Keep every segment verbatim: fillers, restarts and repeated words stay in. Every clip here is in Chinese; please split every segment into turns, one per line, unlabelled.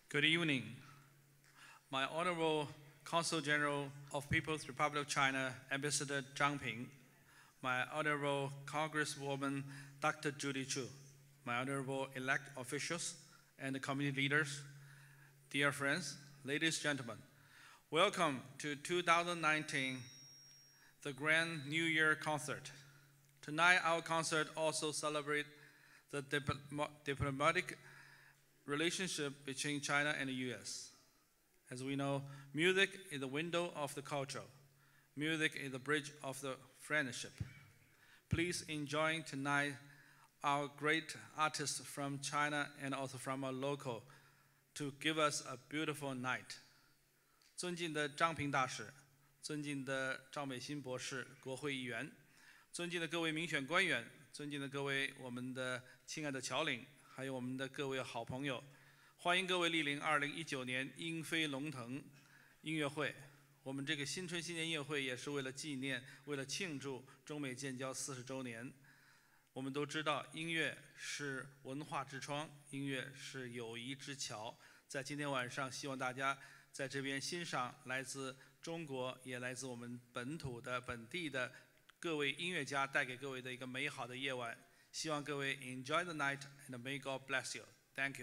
Good evening. My Honorable Consul General of People's Republic of China, Ambassador Zhang Ping, my Honorable Congresswoman Doctor Judy Chu, my Honorable elect officials and community leaders, dear friends, ladies and gentlemen, welcome to two thousand nineteen, the Grand New Year Concert. Tonight, our concert also celebrates the dip diplomatic relationship between China and the U S. As we know, music is the window of the culture. Music is the bridge of the friendship. Please enjoy tonight our great artists from China and also from our local to give us a beautiful night. 尊敬的张平大使，尊敬的赵美心博士，国会议员，尊敬的各位民选官员，尊敬的各位我们的亲爱的侨领，还有我们的各位好朋友，欢迎各位莅临二零一九年英飞龙腾音乐会。我们这个新春新年音乐会也是为了纪念，为了庆祝中美建交四十周年。我们都知道，音乐是文化之窗，音乐是友谊之桥。在今天晚上，希望大家在这边欣赏来自中国，也来自我们本土的本地的各位音乐家带给各位的一个美好的夜晚。希望各位 enjoy the night and may God bless you. Thank you.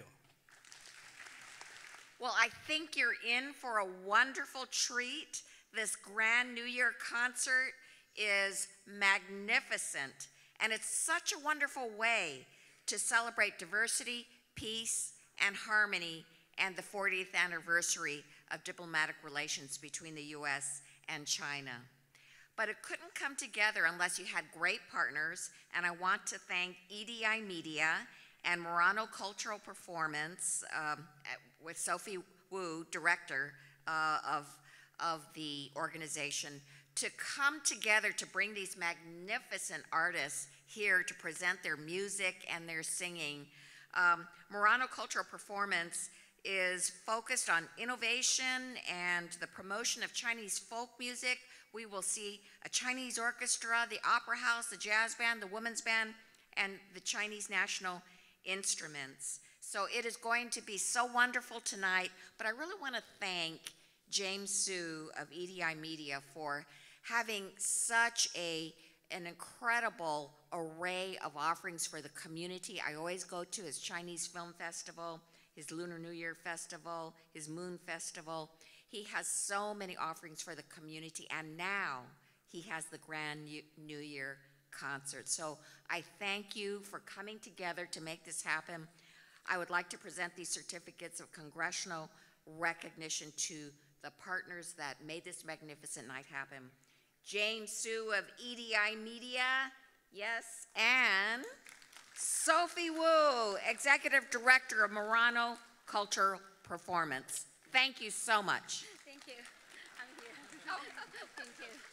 Well, I think you're in for a wonderful treat. This Grand New Year concert is magnificent, and it's such a wonderful way to celebrate diversity, peace, and harmony, and the fortieth anniversary of diplomatic relations between the U S and China. But it couldn't come together unless you had great partners, and I want to thank E D I Media and Murano Cultural Performance um, with Sophie Wu, director uh, of, of the organization, to come together to bring these magnificent artists here to present their music and their singing. Um, Murano Cultural Performance is focused on innovation and the promotion of Chinese folk music. We will see a Chinese orchestra, the opera house, the jazz band, the women's band, and the Chinese national instruments. So it is going to be so wonderful tonight, but I really want to thank James Su of E D I Media for having such a, an incredible array of offerings for the community. I always go to his Chinese Film Festival, his Lunar New Year Festival, his Moon Festival. He has so many offerings for the community, and now he has the Grand New Year concert. So I thank you for coming together to make this happen. I would like to present these certificates of congressional recognition to the partners that made this magnificent night happen. James Su of E D I Media, yes, and Sophie Wu, Executive Director of Murano Cultural Performance. Thank you so much.
Thank you. I'm here. Oh, thank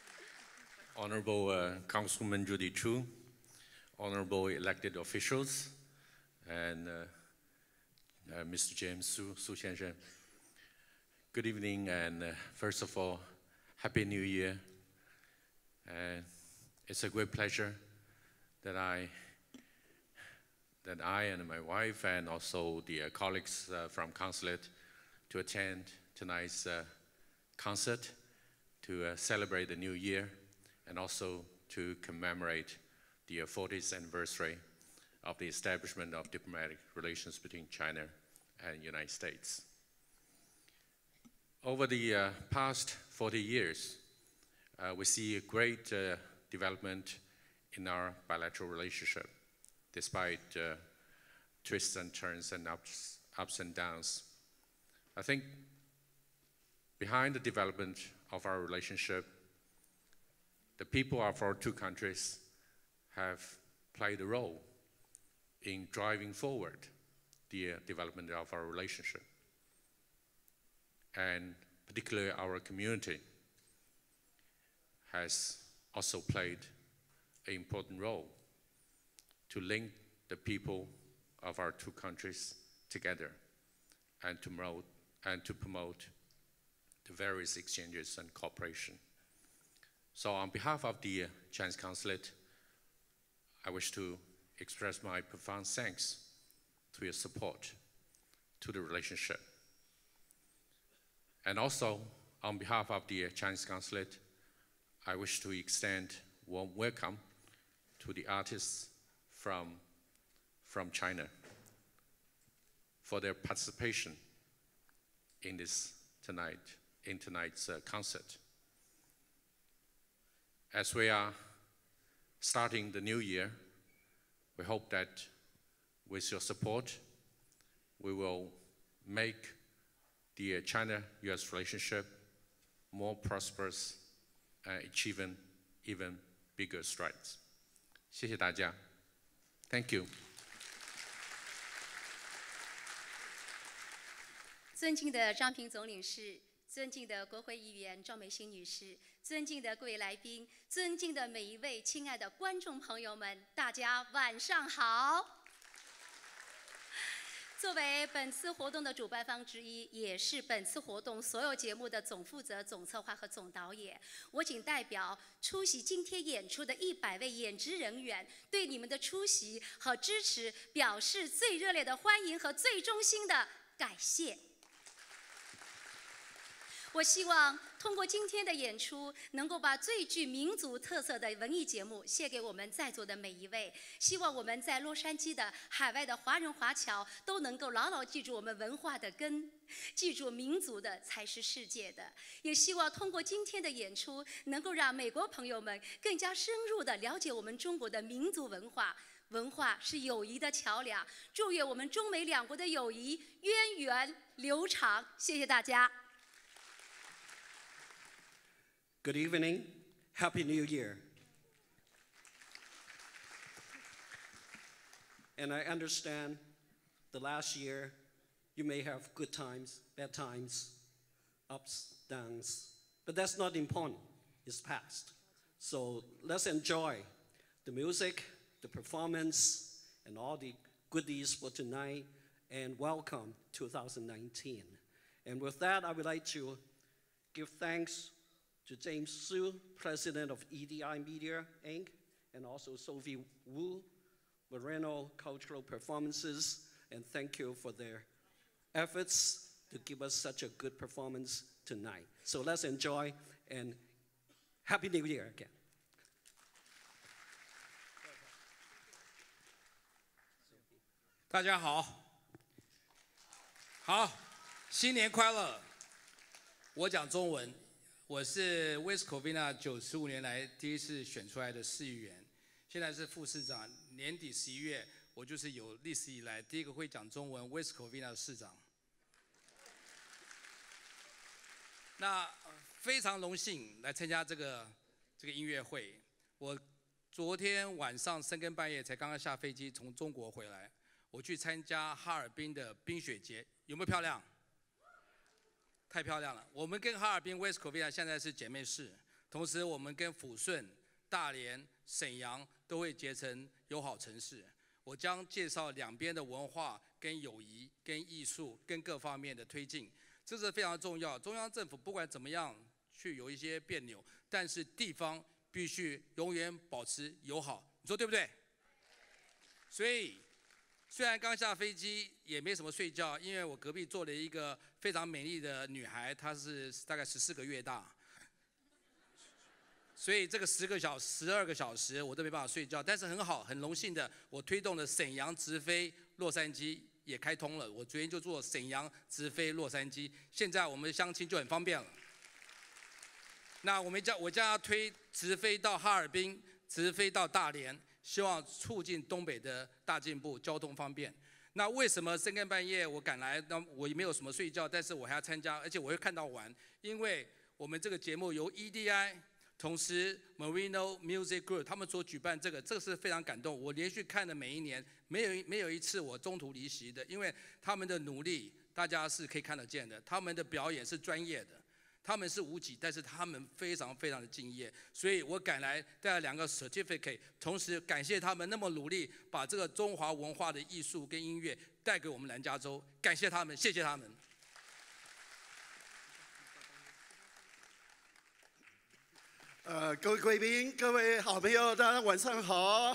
you.
Honorable uh, Councilwoman Judy Chu, honorable elected officials, and uh, uh, Mister James Su, Su Xiansheng. Good evening, and uh, first of all, Happy New Year. And it's a great pleasure that I that I and my wife and also the uh, colleagues uh, from Consulate to attend tonight's uh, concert to uh, celebrate the new year and also to commemorate the uh, fortieth anniversary of the establishment of diplomatic relations between China and the United States. Over the uh, past forty years, uh, we see a great uh, development in our bilateral relationship, despite uh, twists and turns and ups, ups and downs. I think behind the development of our relationship, the people of our two countries have played a role in driving forward the uh, development of our relationship. And particularly our community has also played an important role to link the people of our two countries together and to promote, and to promote the various exchanges and cooperation. So on behalf of the Chinese Consulate, I wish to express my profound thanks to your support to the relationship And also, on behalf of the Chinese Consulate, I wish to extend warm welcome to the artists from, from China for their participation in this tonight, in tonight's uh, concert. As we are starting the new year, we hope that with your support, we will make the China-U S relationship more prosperous and achieving even bigger strides. 谢谢大家 ，Thank you。
尊敬的张平总领事，尊敬的国会议员赵美心女士，尊敬的各位来宾，尊敬的每一位亲爱的观众朋友们，大家晚上好。作为本次活动的主办方之一，也是本次活动所有节目的总负责、总策划和总导演，我仅代表出席今天演出的一百位演职人员，对你们的出席和支持表示最热烈的欢迎和最衷心的感谢。我希望通过今天的演出，能够把最具民族特色的文艺节目献给我们在座的每一位。希望我们在洛杉矶的海外的华人华侨都能够牢牢记住我们文化的根，记住民族的才是世界的。也希望通过今天的演出，能够让美国朋友们更加深入地了解我们中国的民族文化。文化是友谊的桥梁，祝愿我们中美两国的友谊源远流长。谢谢大家。
Good evening. Happy New Year. And I understand the last year you may have good times, bad times, ups, downs, but that's not important. It's past. So let's enjoy the music, the performance, and all the goodies for tonight, and welcome two thousand nineteen. And with that, I would like to give thanks to James Su, President of E D I Media, Incorporated, and also Sophie Wu, Moreno Cultural Performances, and thank you for their efforts to give us such a good performance tonight. So let's enjoy, and Happy New Year again.
大家好，好，新年快乐！我讲中文。我是 West Covina 九十五年来第一次选出来的市议员，现在是副市长。年底十一月，我就是有历史以来第一个会讲中文 West Covina 的市长。那非常荣幸来参加这个这个音乐会。我昨天晚上深更半夜才刚刚下飞机从中国回来，我去参加哈尔滨的冰雪节，有没有漂亮？太漂亮了！我们跟哈尔滨 West Covina 现在是姐妹市，同时我们跟抚顺、大连、沈阳都会结成友好城市。我将介绍两边的文化、跟友谊、跟艺术、跟各方面的推进，这是非常重要。中央政府不管怎么样去有一些别扭，但是地方必须永远保持友好，你说对不对？所以。虽然刚下飞机也没什么睡觉，因为我隔壁坐了一个非常美丽的女孩，她是大概十四个月大，所以这个十个小时、十二个小时我都没办法睡觉。但是很好，很荣幸的，我推动了沈阳直飞洛杉矶也开通了。我昨天就坐沈阳直飞洛杉矶，现在我们相亲就很方便了。那我们将我将要推直飞到哈尔滨，直飞到大连。希望促进东北的大进步，交通方便。那为什么深更半夜我赶来？那我也没有什么睡觉，但是我还要参加，而且我会看到完，因为我们这个节目由 E D I， 同时 Moreno Music Group 他们所举办这个，这个是非常感动。我连续看了每一年，没有没有一次我中途离席的，因为他们的努力大家是可以看得见的，他们的表演是专业的。他们是无己，但是他们非常非常的敬业，所以我赶来带了两个 certificate， 同时感谢他们那么努力，把这个中华文化的艺术跟音乐带给我们南加州，感谢他们，谢谢他们。
呃，各位贵宾，各位好朋友，大家晚上好。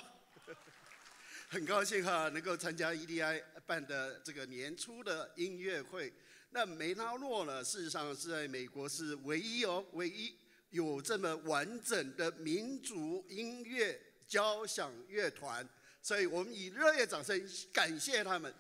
很高兴哈，能够参加 E D I 办的这个年初的音乐会。 那梅纳诺呢，事实上是在美国是唯一哦，唯一有这么完整的民族音乐交响乐团，所以我们以热烈掌声感谢他们。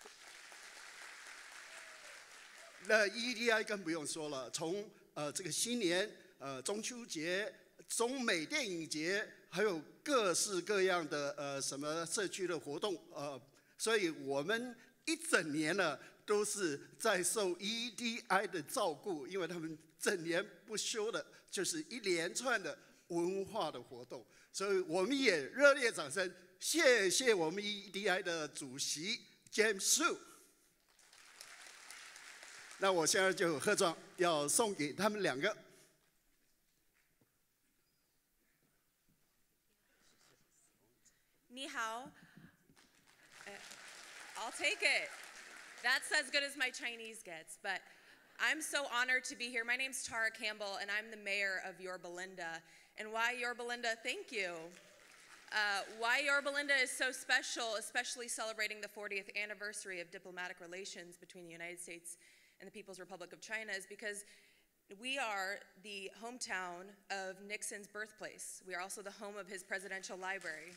那 E D I 更不用说了，从呃这个新年、呃中秋节、中美电影节，还有各式各样的呃什么社区的活动，呃，所以我们一整年呢都是在受 E D I 的照顾，因为他们整年不休的，就是一连串的文化的活动，所以我们也热烈掌声，谢谢我们 E D I 的主席 James Su。那我现在就有贺状要送给他们两个。
Ni hao. I'll take it. That's as good as my Chinese gets, but I'm so honored to be here. My name's Tara Campbell, and I'm the mayor of Yorba Linda. And why Yorba Linda? Thank you. Uh, why Yorba Linda is so special, especially celebrating the fortieth anniversary of diplomatic relations between the United States and the People's Republic of China, is because we are the hometown of Nixon's birthplace. We are also the home of his presidential library.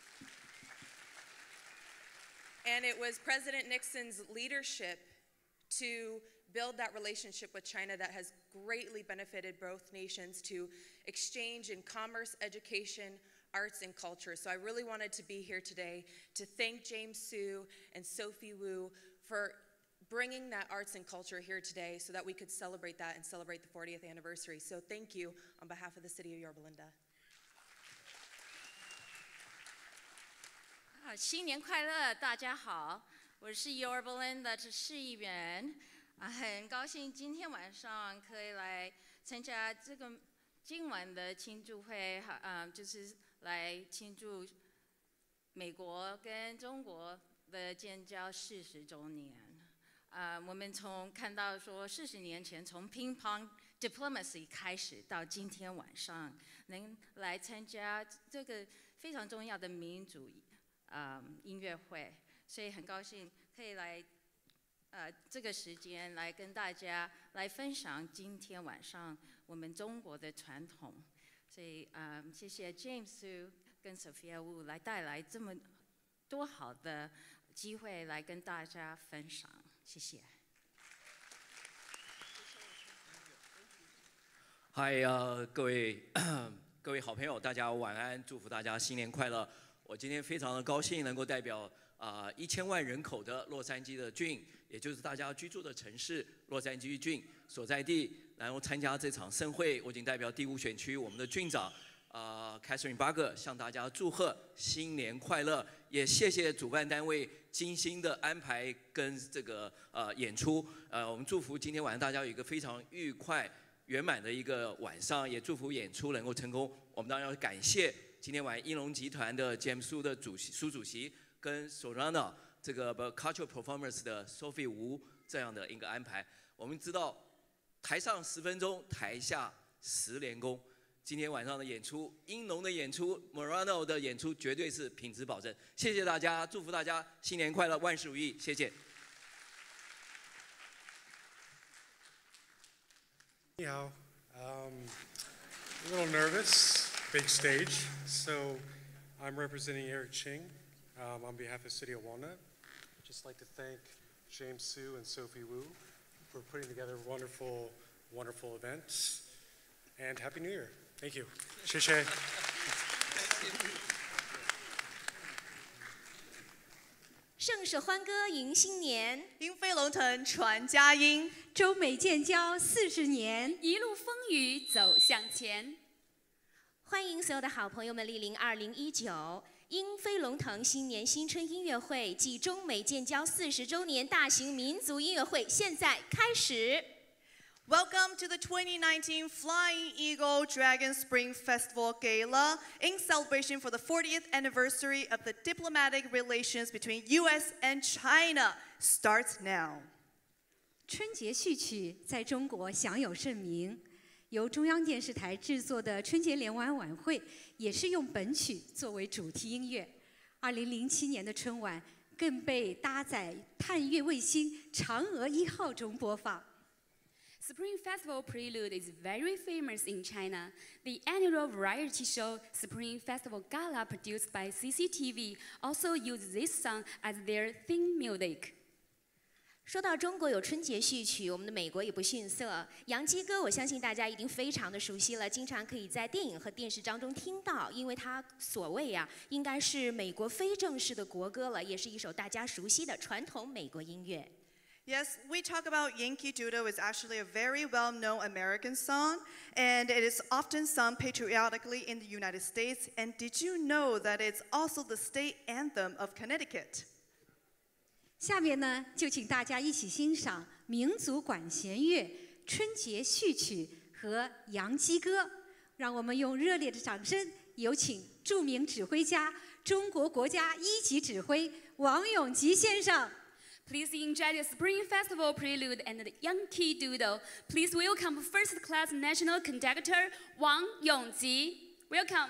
And it was President Nixon's leadership to build that relationship with China that has greatly benefited both nations to exchange in commerce, education, arts, and culture. So I really wanted to be here today to thank James Su and Sophie Wu for bringing that arts and culture here today so that we could celebrate that and celebrate the fortieth anniversary. So thank you on behalf of the city of Yorba Linda.
啊，新年快乐！大家好，我是 Yorba Linda 的市议员，啊，很高兴今天晚上可以来参加这个今晚的庆祝会，啊，就是来庆祝美国跟中国的建交四十周年。啊，我们从看到说四十年前从乒乓 diplomacy 开始，到今天晚上能来参加这个非常重要的民主。 呃，音乐会，所以很高兴可以来，呃，这个时间来跟大家来分享今天晚上我们中国的传统，所以呃，谢谢 James 跟 Sophia Wu 来带来这么多好的机会来跟大家分享，谢谢。
嗨，呃，各位各位好朋友，大家晚安，祝福大家新年快乐。 我今天非常的高兴能够代表啊一千万人口的洛杉矶的郡，也就是大家居住的城市洛杉矶郡所在地，然后参加这场盛会。我已经代表第五选区我们的郡长啊 Catherine Barger 向大家祝贺新年快乐，也谢谢主办单位精心的安排跟这个呃演出。呃，我们祝福今天晚上大家有一个非常愉快圆满的一个晚上，也祝福演出能够成功。我们当然要感谢。 今天晚上英龙集团的 James Su 的主席苏主席跟 Sorana 这个 Cultural Performance 的 Sophie Wu 这样的一个安排，我们知道台上十分钟，台下十连功。今天晚上的演出，英龙的演出 ，Morano 的演出绝对是品质保证。谢谢大家，祝福大家新年快乐，万事如意，谢谢。
你好， um, a little nervous. Big stage, so I'm representing Eric Ching um, on behalf of the City of Walnut. I'd just like to thank James Su and Sophie Wu for putting together a wonderful, wonderful event. And Happy New Year. Thank you. 谢谢。
盛世欢歌迎新年，
鹰飞龙腾传佳音，
中美建交四十年，
一路风雨走向前。
欢迎所有的好朋友们莅临二零一九鹰飞龙腾新年新春音乐会暨中美建交四十周年大型民族音乐会，现在开始。
Welcome to the twenty nineteen Flying Eagle Dragon Spring Festival Gala in celebration for the fortieth anniversary of the diplomatic relations between U S and China starts now.
春节序曲在中国享有盛名。 由中央电视台制作的春节联欢晚会，也是用本曲作为主题音乐。二零零七年的春晚更被搭载探月卫星嫦娥一号中播放。
Spring Festival Prelude is very famous in China. The annual variety show Spring Festival Gala produced by C C T V also used this song as their theme music.
说到中国有春节序曲，我们的美国也不逊色。洋基歌，我相信大家一定非常的熟悉了，经常可以在电影和电视当中听到，因为它所谓啊，应该是美国非正式的国歌了，也是一首大家熟悉的传统美国音乐。
Yes, we talk about Yankee Doodle is actually a very well-known American song, and it is often sung patriotically in the United States. And did you know that it's also the state anthem of Connecticut?
下面呢，就请大家一起欣赏民族管弦乐、春节序曲和洋基歌。让我们用热烈的掌声，有请著名指挥家、中国国家一级指挥王永吉先生。
Please enjoy the Spring Festival Prelude and the Yankee Doodle. Please welcome first-class national conductor Wang Yongji. Welcome.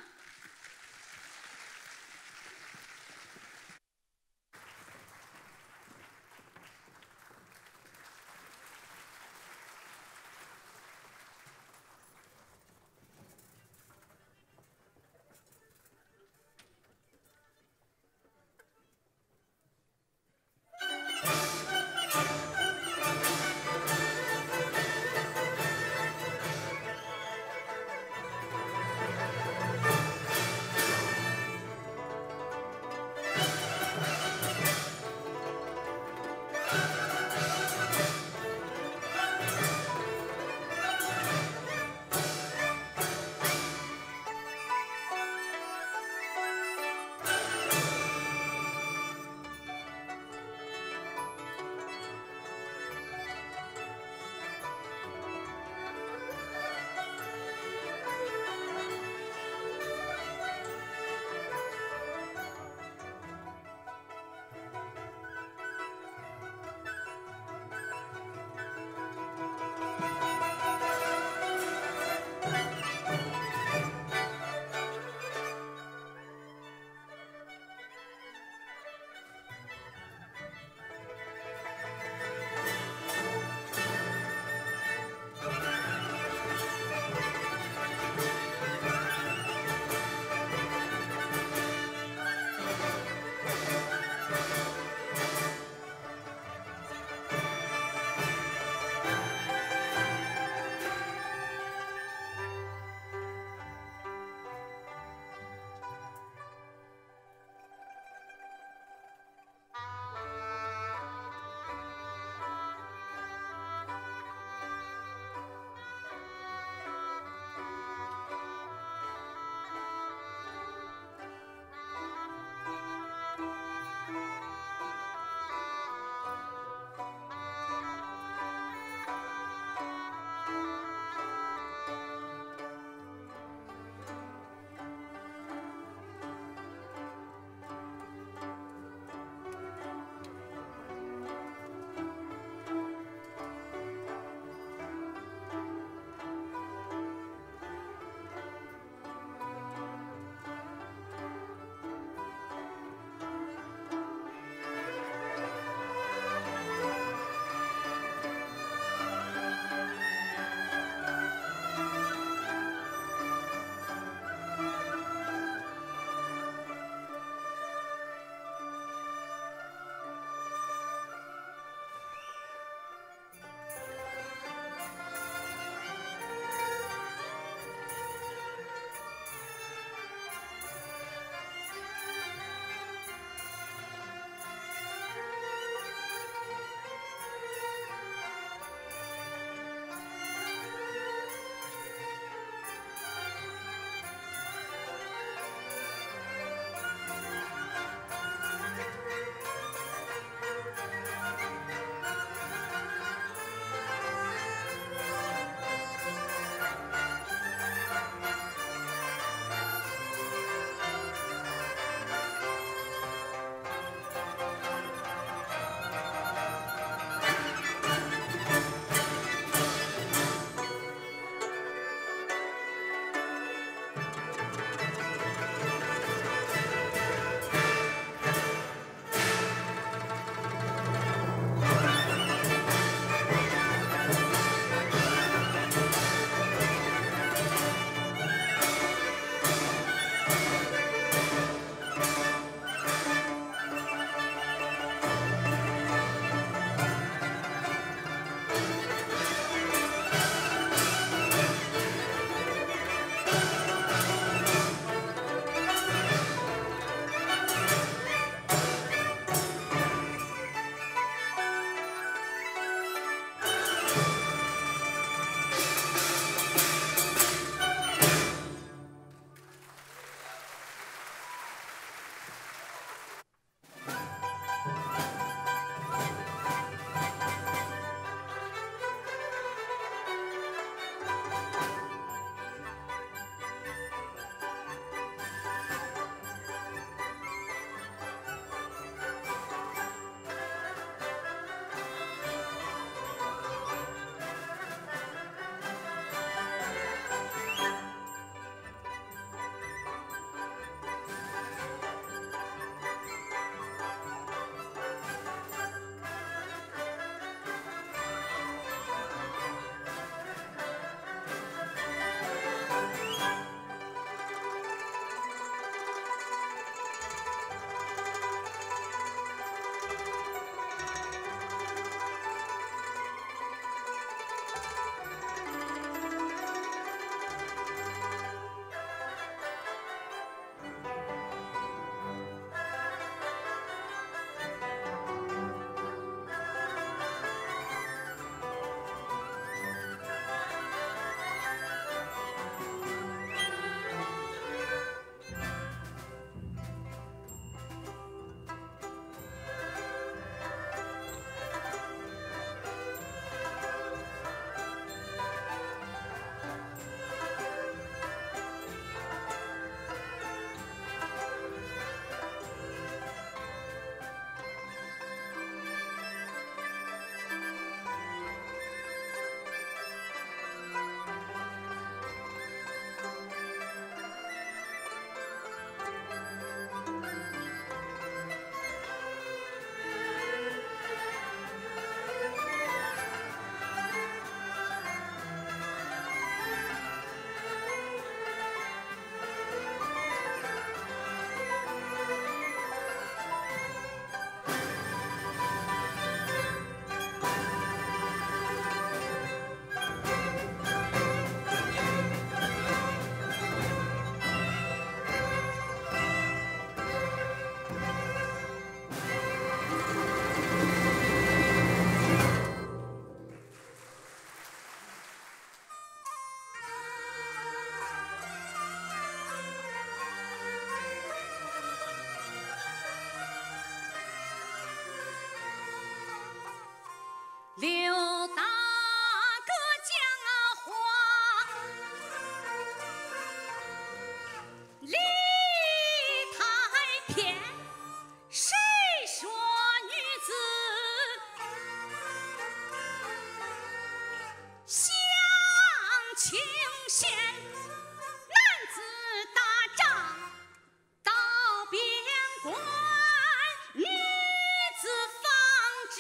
清闲，男子打仗到边关，女子纺织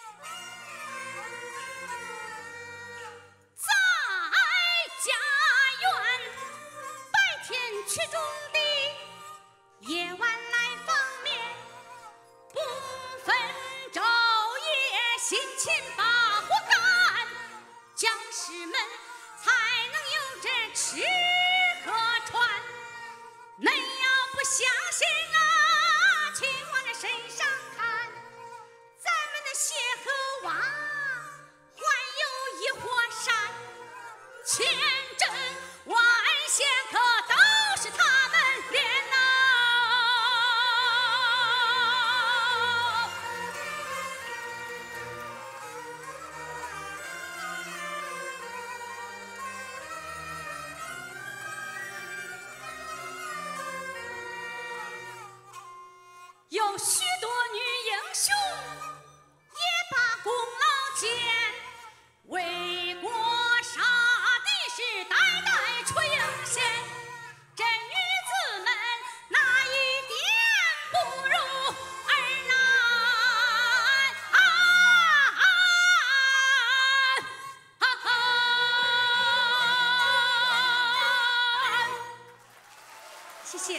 在家园，白天去种地，夜晚来放棉，不分昼夜，辛勤把活干，将士们才能有这吃和穿。恁要不相信啊，请往这身上看，咱们的协和洼还有一火山，千真万线可都是他们练呐。有许多女英雄也把功劳建，为国杀敌是代代出英贤。这女子们哪一点不如儿男啊啊啊啊！谢谢。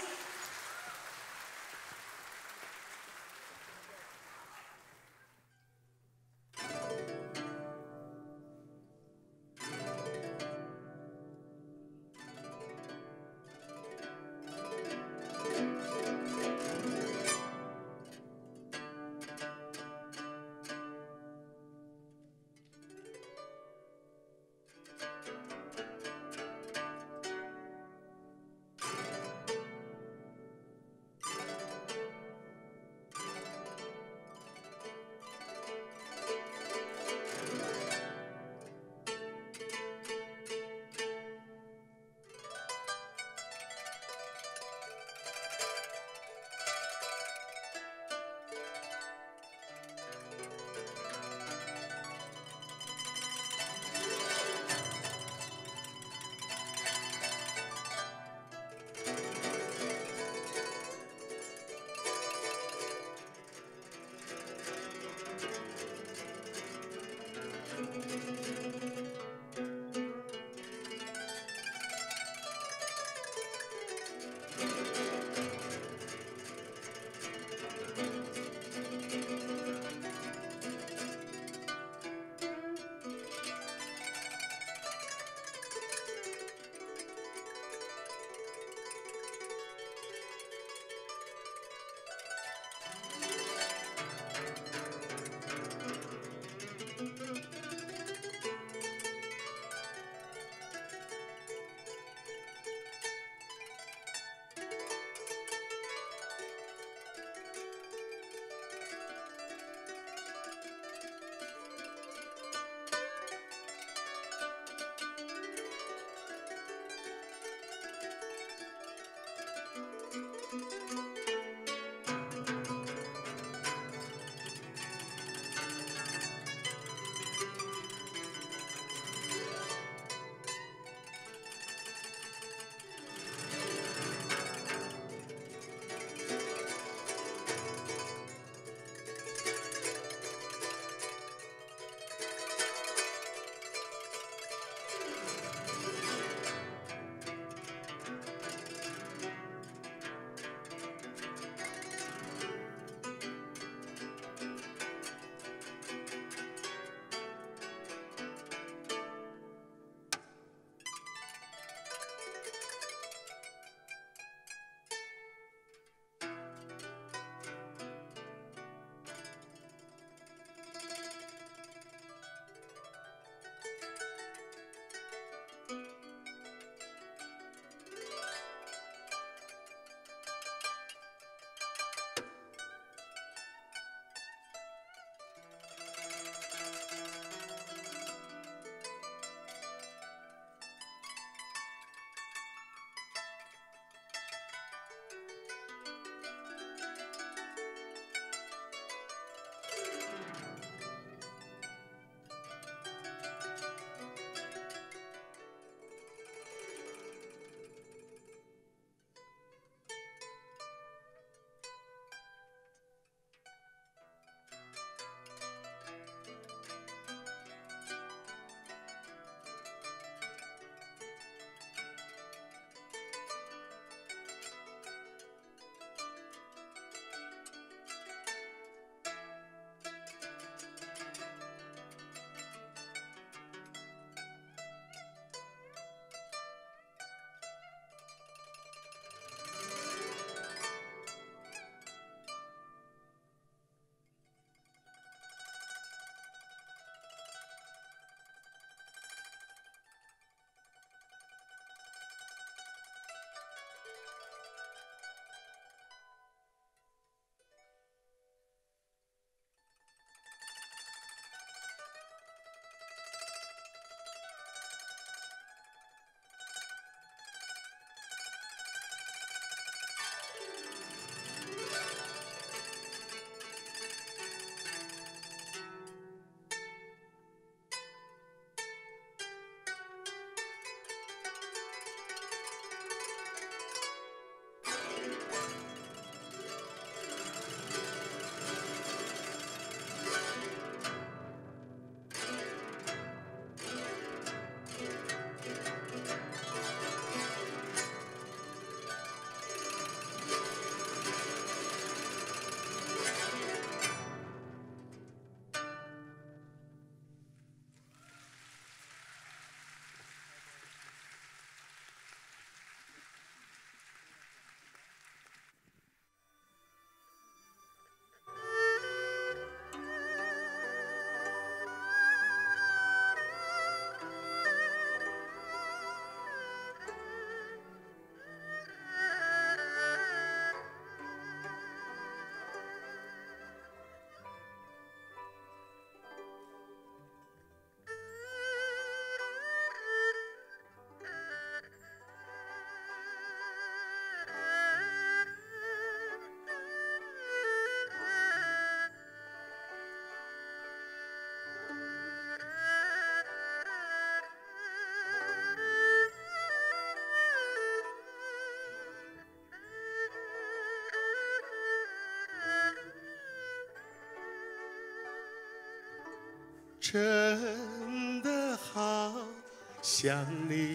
真的好想你，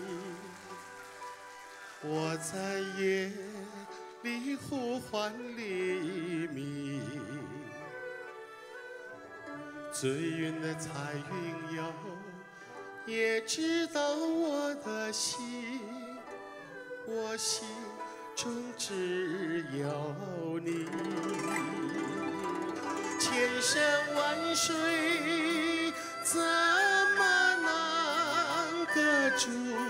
我在夜里呼唤黎明，醉云的彩云游，也知道我的心，我心中只有你。千山万水怎么能隔住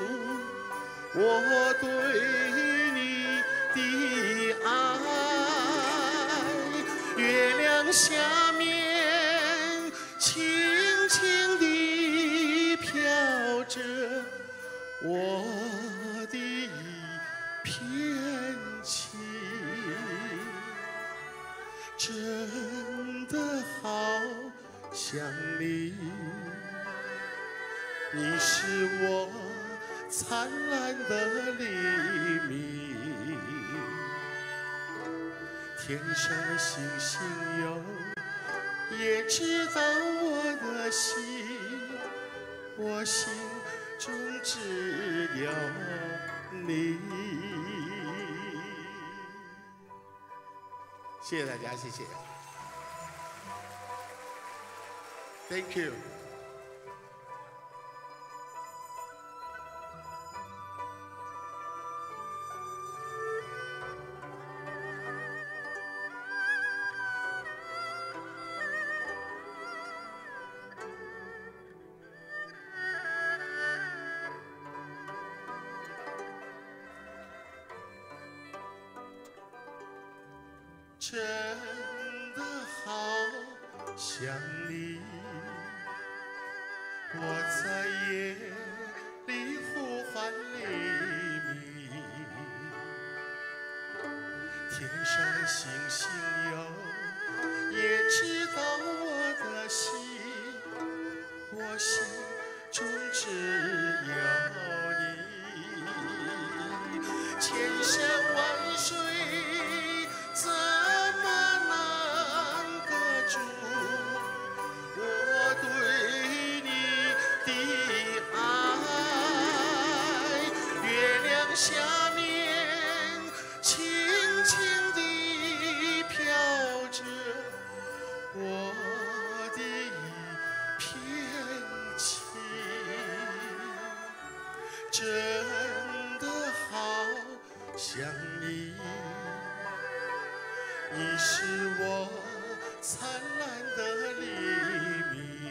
我对你的爱？月亮下面轻轻地飘着我的一片情，真的好想你，你是我灿烂的黎明，天上的星星有也知道我的心，我心中只有你。谢谢大家，谢谢。Thank you。真的好想你，我在夜里呼唤黎明，天上的星星有也知道我的心，我心中只有你，千山万水怎么能隔住我对你的爱？月亮下面轻轻地飘着我的一片情，真的好想你。你是我灿烂的黎明，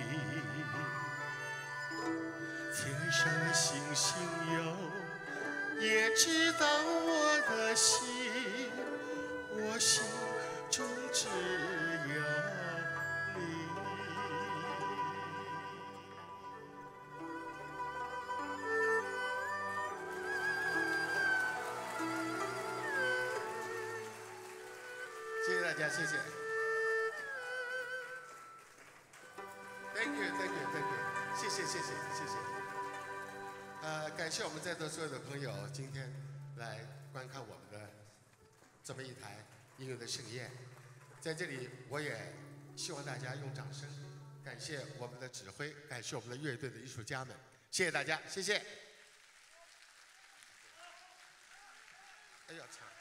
天上的星星有也知道我的心，我心中只有你。谢谢大家，谢谢。Thank you, thank you, thank you， 谢谢，谢谢，谢谢。呃，感谢我们在座所有的朋友今天来观看我们的这么一台音乐的盛宴。在这里，我也希望大家用掌声感谢我们的指挥，感谢我们的乐队的艺术家们。谢谢大家，谢谢。哎呀，操！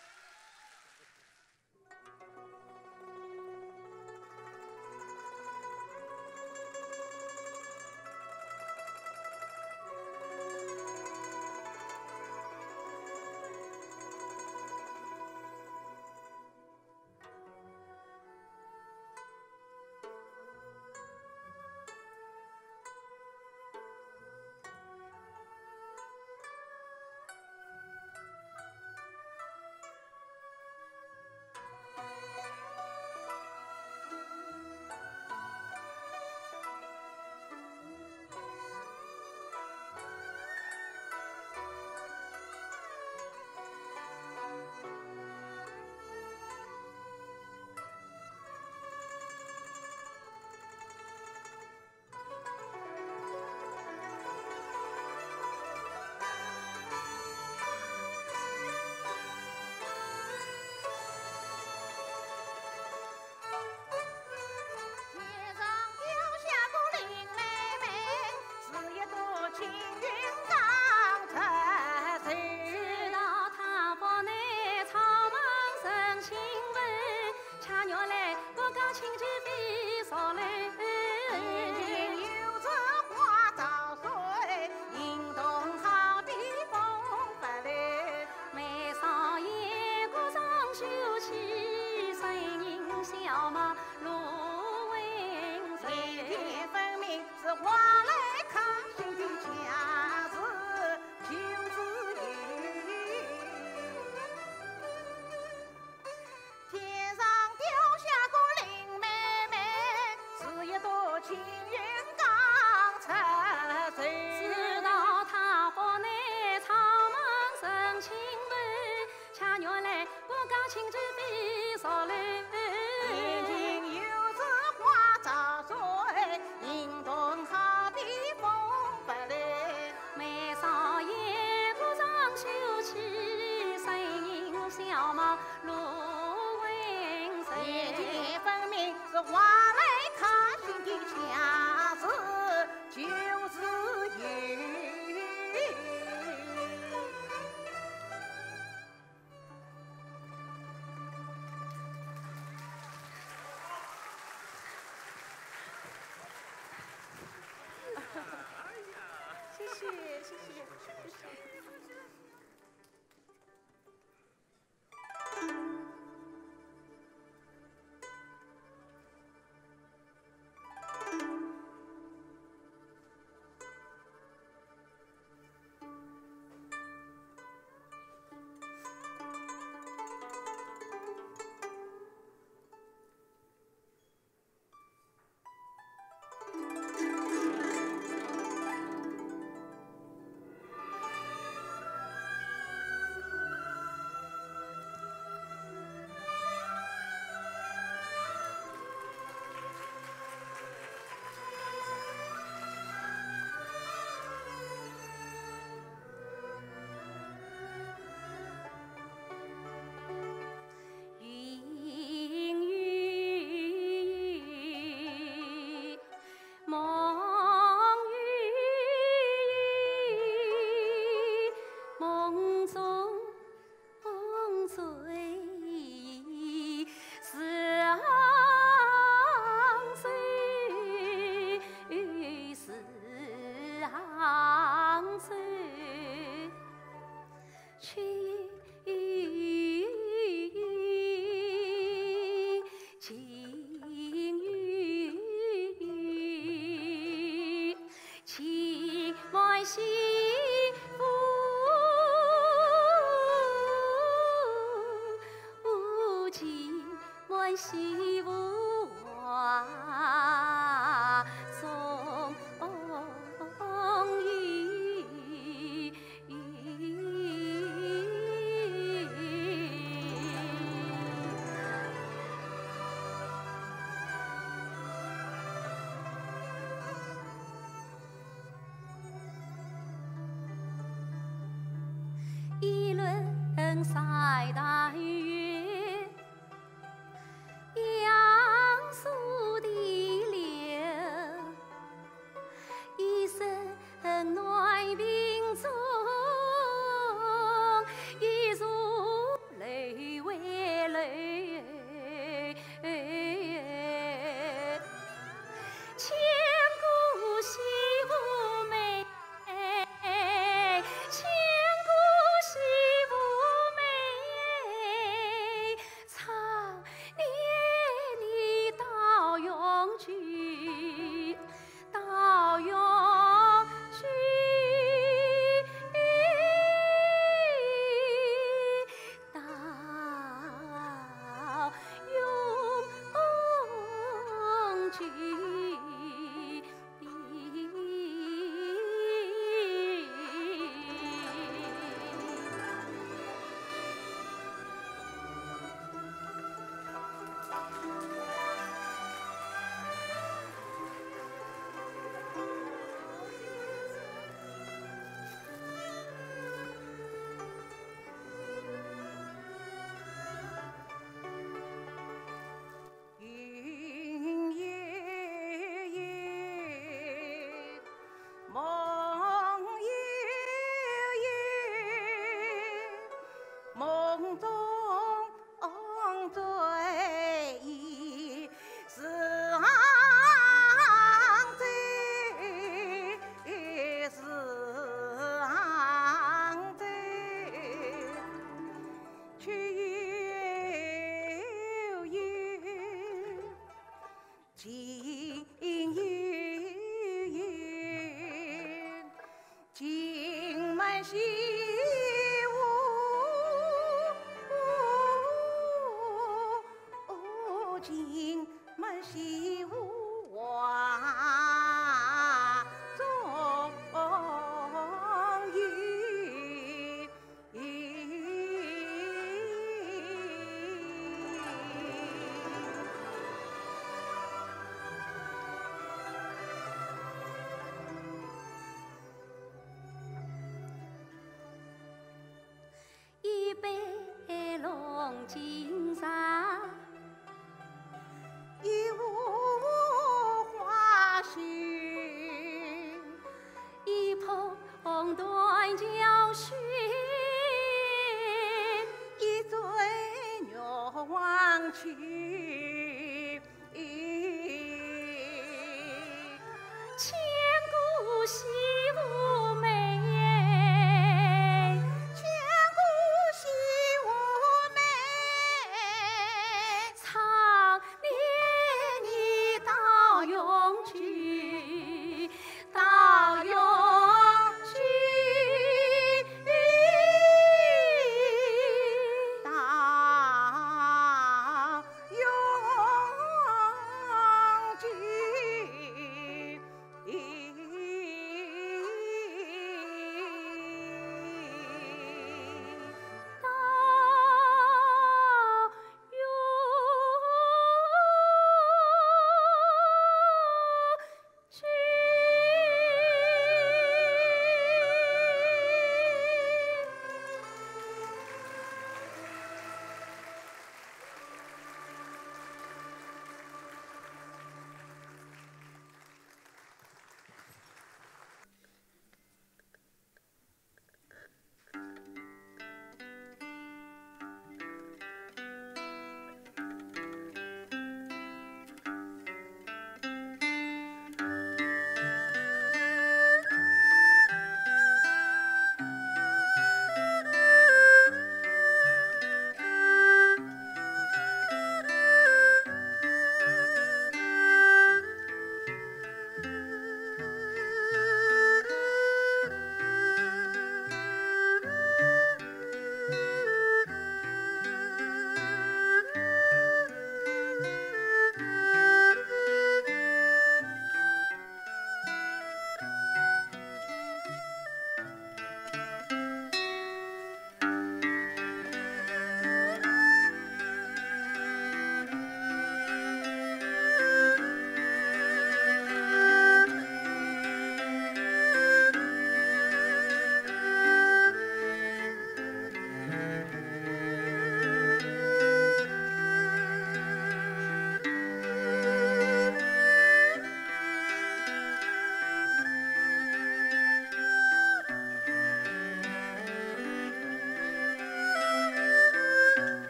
谢，谢谢，谢谢。
一轮赛大月，杨树的柳，一声暖冰中，一如泪为泪。千古惜无美，千古惜无美，长念你到永居，到永居，到永居。云夜夜，梦夜夜，梦中追忆是昂醉，是昂醉，却又有情缘，情满心无，情满心无话中语。一杯龙井茶，一壶花絮，一捧断江雪，一醉鸟忘去。千古惜无美。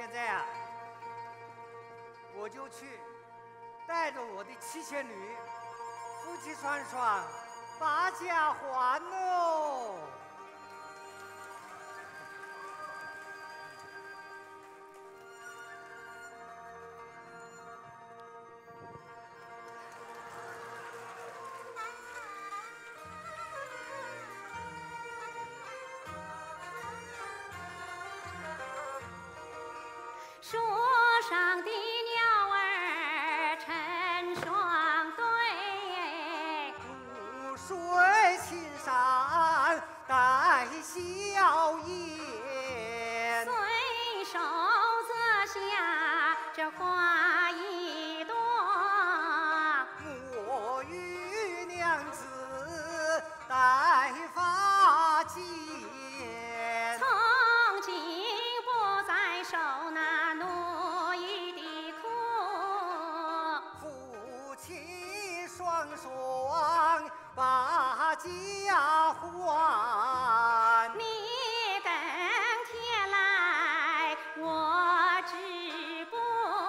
现在啊，我就去带着我的七仙女，夫妻双双把家还喽。
树上的鸟儿成双对，
湖水青山带笑颜，
随手折下这花一朵，
墨玉娘子戴发髻，
从今不再受那奴役的苦，
夫妻双双把家还。
你耕田来，我织布，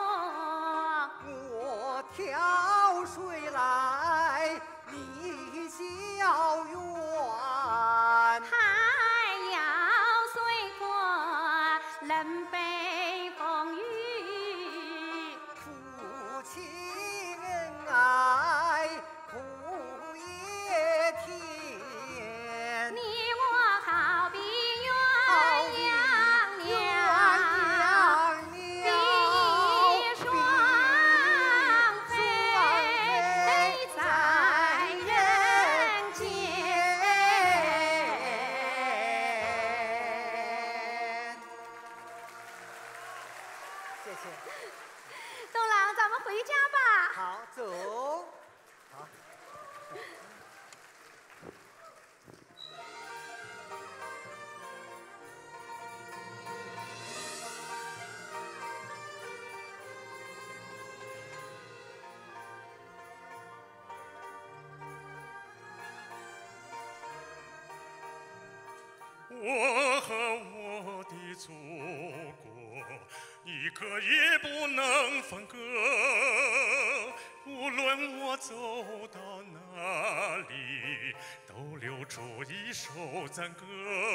我挑水来，你浇园，
还要随过冷北风雨，
夫妻恩爱苦也甜。
你我好比鸳鸯娘娘，一双飞在人间。
谢谢。
东郎，咱们回家吧。
好，走。好。
我和我的祖国一刻也不能分割，无论我走到哪里，都流出一首赞歌。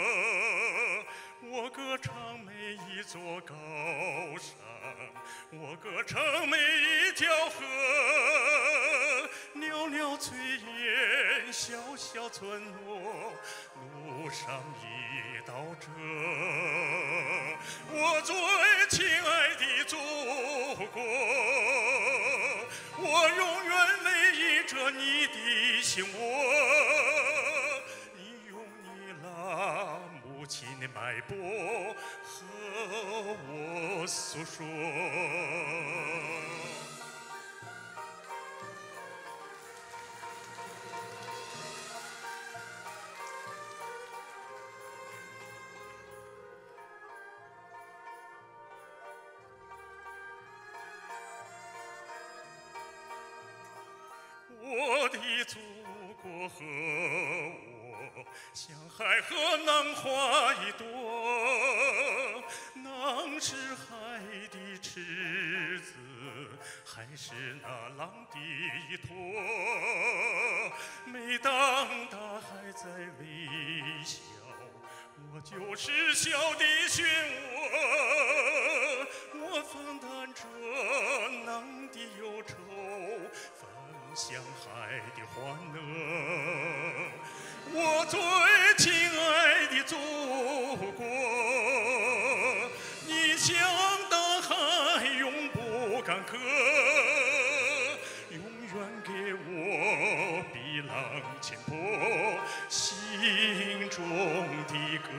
我歌唱每一座高山，我歌唱每一条河，袅袅炊烟，小小村落，路上一道辙。我最亲爱的祖国，我永远累依着你的心窝，你用你那母亲的脉搏和我诉说。我的祖国和我像海和浪花一朵，浪是海的池子，海是那浪的依托。每当大海在微笑，我就是小的漩涡，我分担着浪的忧愁，分享海的欢乐。我最亲爱的祖国，你像大海永不干涸，永远给我碧浪千波心中的歌。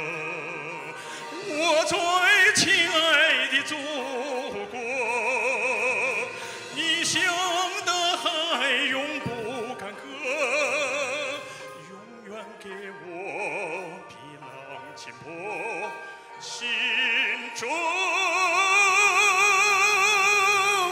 我最亲爱的祖国，你像大海永不干涸，永远给我碧浪千波心中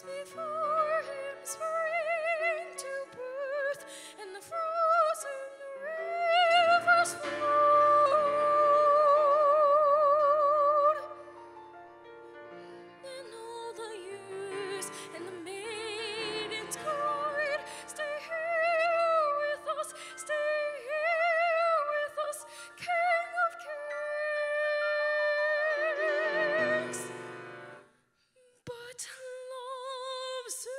before him spring to birth, and the frozen rivers flowed. Then all the youths and the maidens cried, "Stay here with us, stay here with us, King of Kings." But love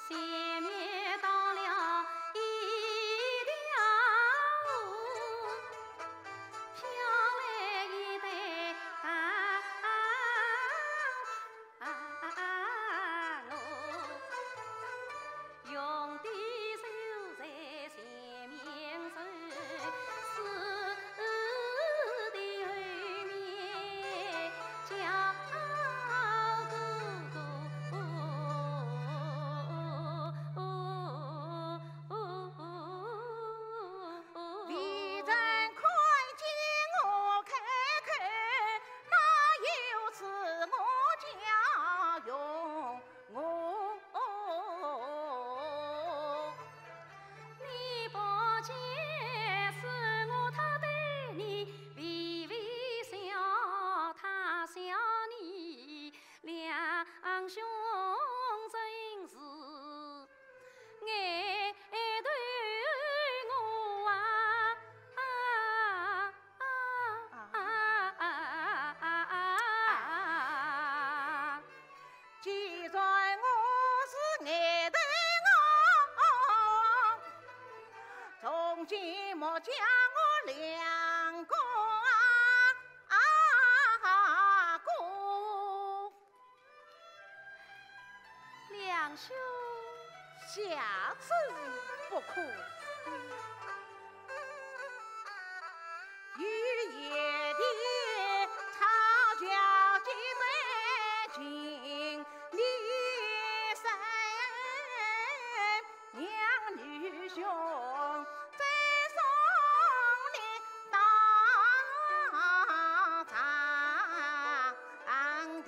前面到了一条飘来一对大路，用的手在前面走，是的后面叫哥哥。为人快进我看看，哪有此我家用我？你不见是我他对你微微笑，他笑你两兄真是爱对我啊！既然我是爱对我，从今莫将我两个哥，两兄下次不可。雨夜的吵架几杯敬你三两女兄在送你到长地。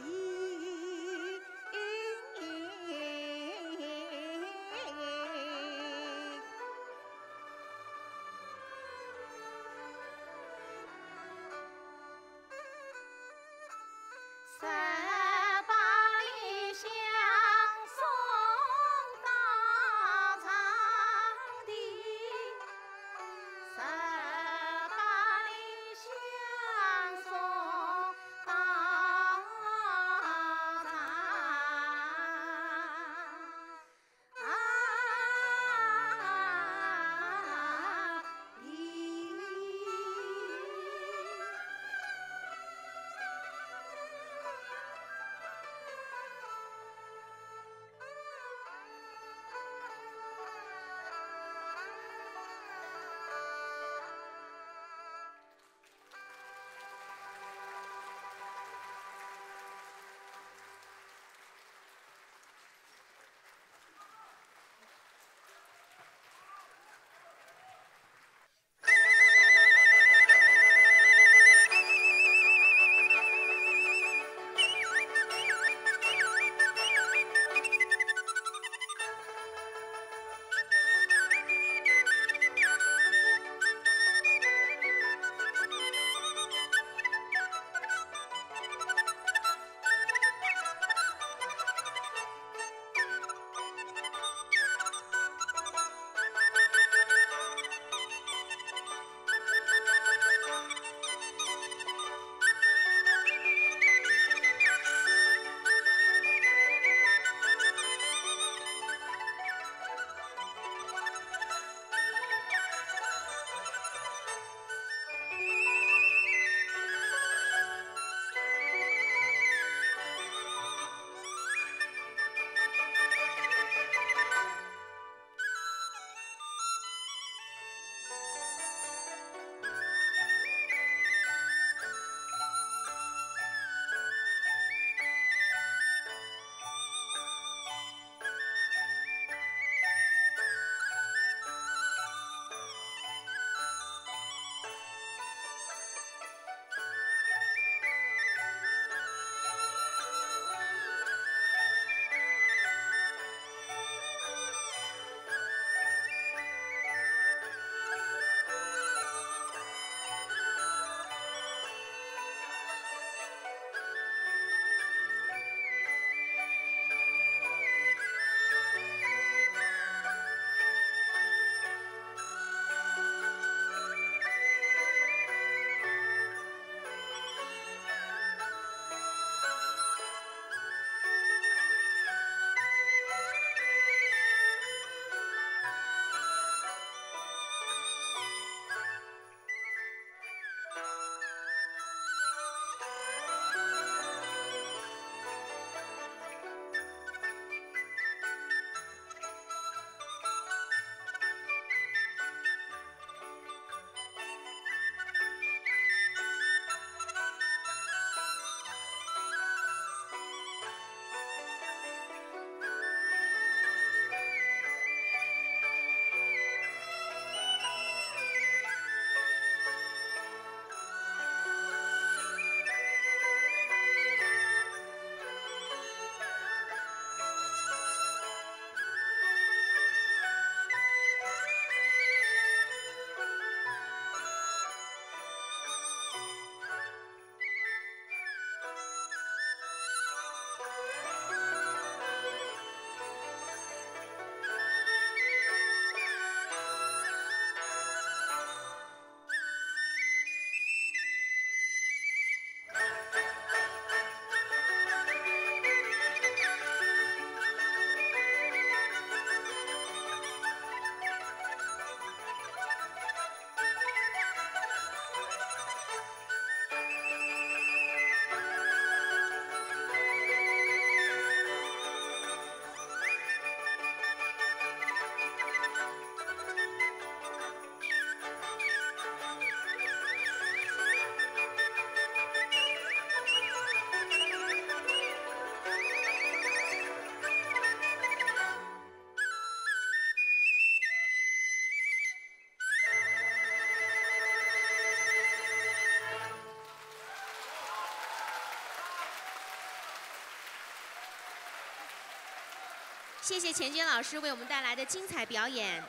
谢谢钱娟老师为我们带来的精彩表演。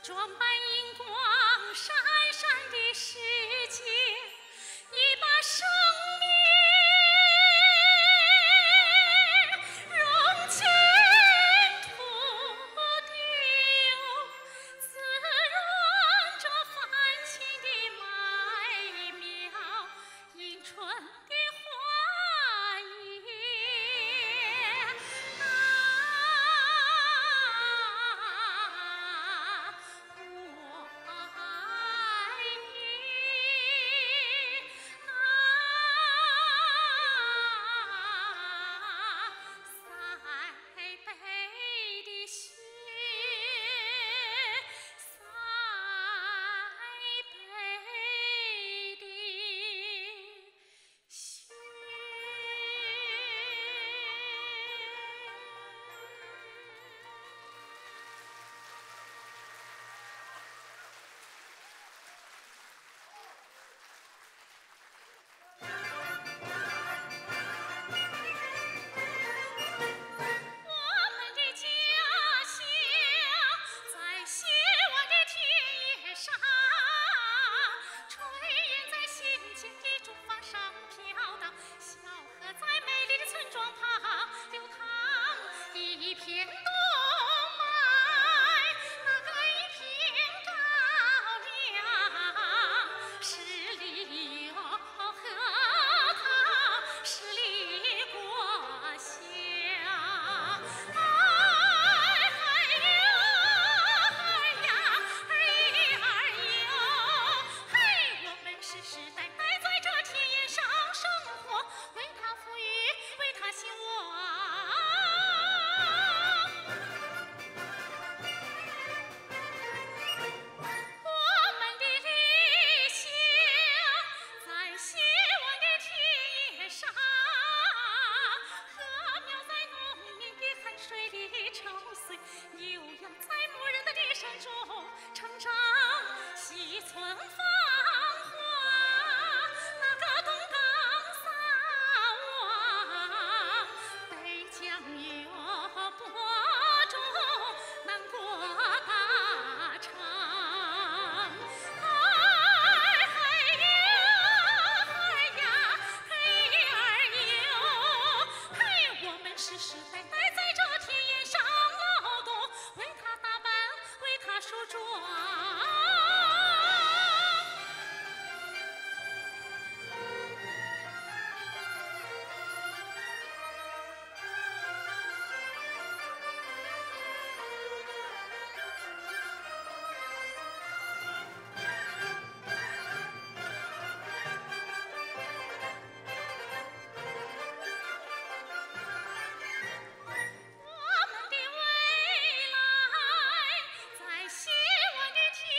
装扮荧光闪闪的世界，已把生命融进土地，滋润着繁青的麦苗，迎春的花叶。啊，我爱你。啊，塞北的雪，塞北的雪。我们的家乡在希望的田野上，炊烟在新建的竹房上飘荡，小河在美丽的村庄旁流淌，一片冬麦，那个一片高粱，十里有荷塘，十里过香。哎嗨哟，哎呀，儿一儿哟，嘿，我们世世代代在这田野上生活，为它富裕，为它兴旺。我们的理想在希望的田野上，禾苗在农民的汗水里抽穗，牛羊在牧人的地山中成长，西村芳华，那个东港撒网，北疆有播种，南过大昌。哎嗨哟，哎呀，嘿儿哟，嘿，我们世世代代在这田野上劳动，为它打扮，为它梳妆。我们的未来在希望的田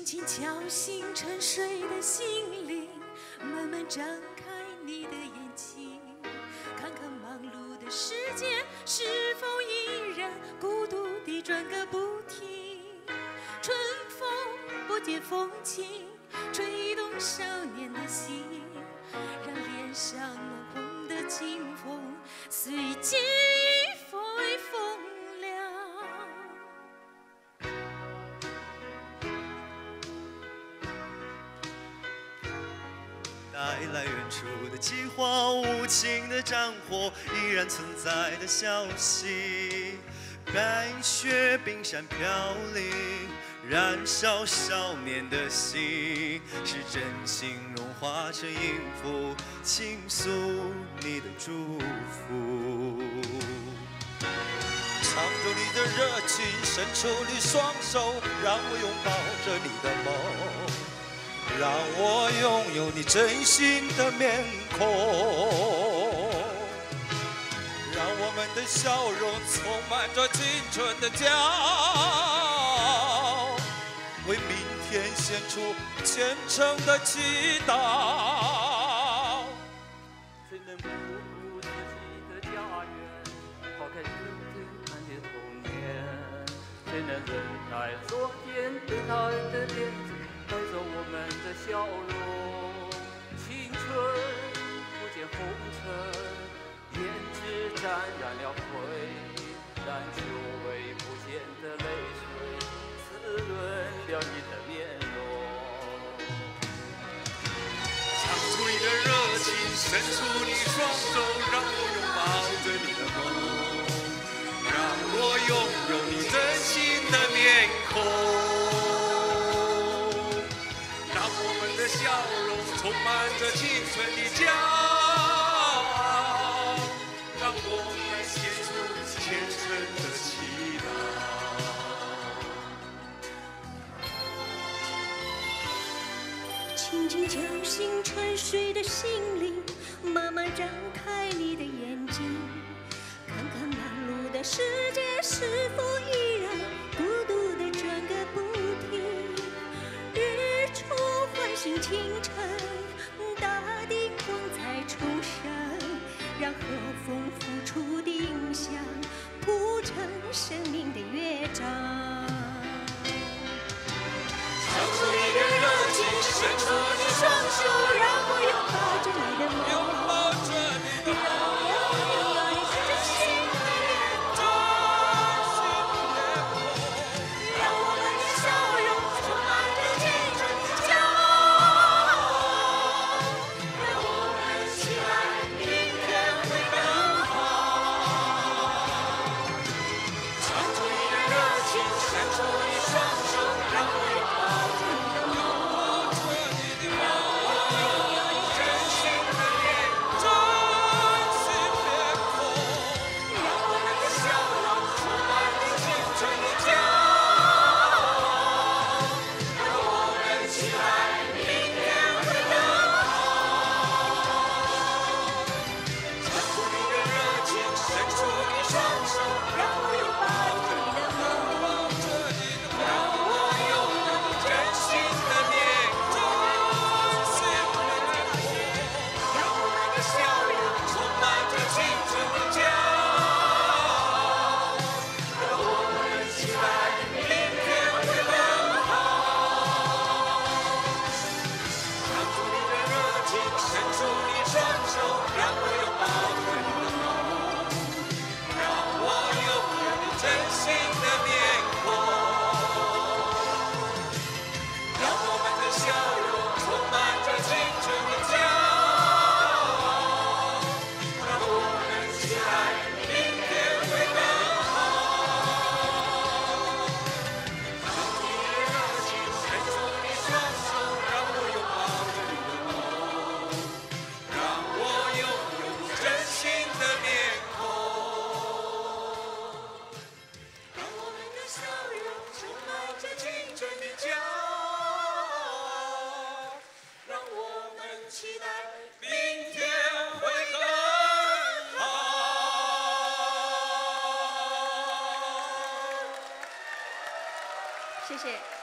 轻敲醒沉睡的心灵，慢慢张开你的眼睛，看看忙碌的世界是否依然孤独地转个不停。春风不解风情，吹动少年的心，让脸上暖红的清风随季风风凉。
带来远处的饥荒，无情的战火依然存在的消息。白雪冰山飘零，燃烧少年的心，是真心融化成音符，倾诉你的祝福。
唱出你的热情，伸出你双手，让我拥抱着你的梦。让我拥有你真心的面孔，让我们的笑容充满着青春的骄傲，为明天献出虔诚的祈祷。
谁能不顾自己的家园，抛开曾经满的童年？谁能忍耐昨天对他的恋子？带走我们的笑容，青春不见红尘，胭脂沾染了灰，但久违不见的泪水，滋润了你的面容。
唱出你的热情，伸出你双手，让我拥抱着你的梦，让我拥有你真心的面孔。笑容充满着青春的骄傲，让我们献出虔诚的祈
祷。轻轻敲醒沉睡的心灵，慢慢张开你的眼睛，看看忙碌的世界是否依然孤独地转个不停。日出唤醒清晨，大地光彩重生，让和风拂出的影响谱成生命的乐章。
唱出你的热情，伸出你双手，让我拥抱着你的梦，拥抱着你的梦。
谢谢。